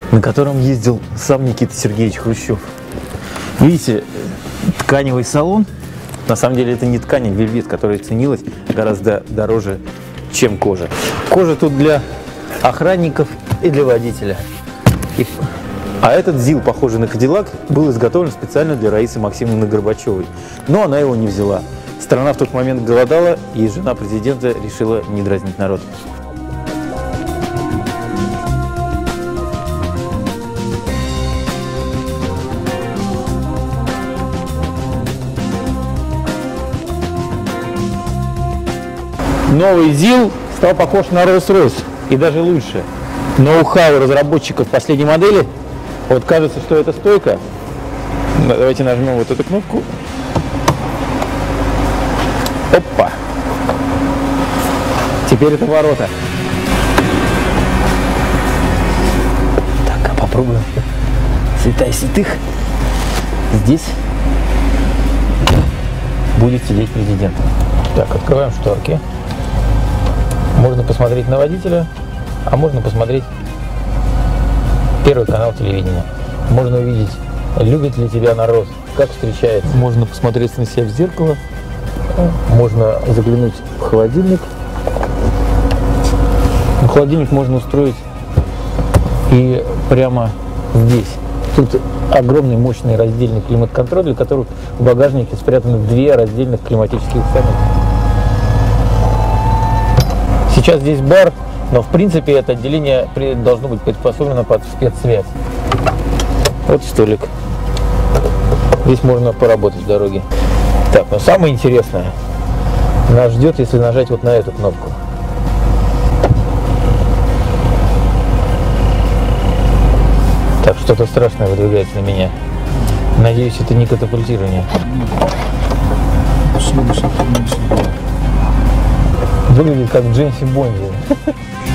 на котором ездил сам Никита Сергеевич Хрущев. Видите, тканевый салон. На самом деле это не ткань, а вельвет, которая ценилась гораздо дороже, чем кожа. Кожа тут для охранников и для водителя. А этот ЗИЛ, похожий на Кадиллак, был изготовлен специально для Раисы Максимовны Горбачевой. Но она его не взяла. Страна в тот момент голодала, и жена президента решила не дразнить народ. Новый ЗИЛ стал похож на Rolls-Royce, и даже лучше. Ноу-хау разработчиков последней модели. Вот кажется, что это стойка. Давайте нажмем вот эту кнопку. Опа! Теперь это ворота. Так, а попробуем. Святая святых. Здесь будет сидеть президент. Так, открываем шторки. Можно посмотреть на водителя, а можно посмотреть Первый канал телевидения. Можно увидеть, любит ли тебя народ, как встречает. Можно посмотреть на себя в зеркало. Можно заглянуть в холодильник. Холодильник можно устроить и прямо здесь. Тут огромный мощный раздельный климат-контроль, для которого в багажнике спрятаны 2 раздельных климатических установки. Сейчас здесь бар, но в принципе это отделение должно быть приспособлено под спецсвязь. Вот столик. Здесь можно поработать в дороге. Так, но самое интересное нас ждет, если нажать вот на эту кнопку. Так, что-то страшное выдвигается на меня. Надеюсь, это не катапультирование. Выглядит как в Джеймсе Бонде.